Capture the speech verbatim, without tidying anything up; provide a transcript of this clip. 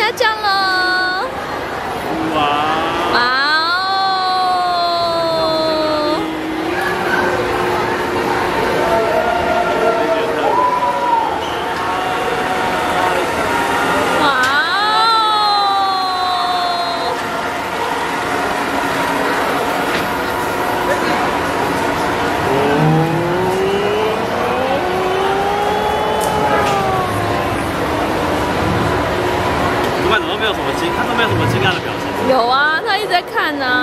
下降了。 哇！ 哇哦！哇主管怎么都没有什么惊，他都没有什么惊讶的表情。 有啊，他一直在看呢、啊。